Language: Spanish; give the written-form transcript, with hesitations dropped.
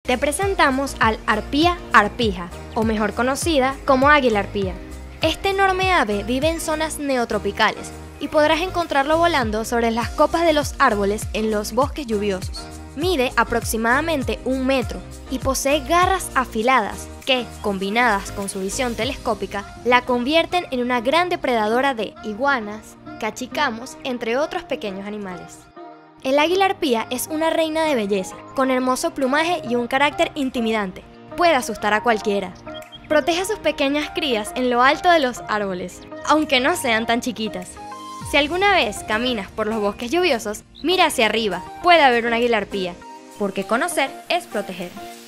Te presentamos al arpía arpija, o mejor conocida como águila arpía. Este enorme ave vive en zonas neotropicales y podrás encontrarlo volando sobre las copas de los árboles en los bosques lluviosos. Mide aproximadamente 1 metro y posee garras afiladas que, combinadas con su visión telescópica, la convierten en una gran depredadora de iguanas, cachicamos, entre otros pequeños animales. El águila arpía es una reina de belleza, con hermoso plumaje y un carácter intimidante. Puede asustar a cualquiera. Protege a sus pequeñas crías en lo alto de los árboles, aunque no sean tan chiquitas. Si alguna vez caminas por los bosques lluviosos, mira hacia arriba, puede haber un águila arpía, porque conocer es proteger.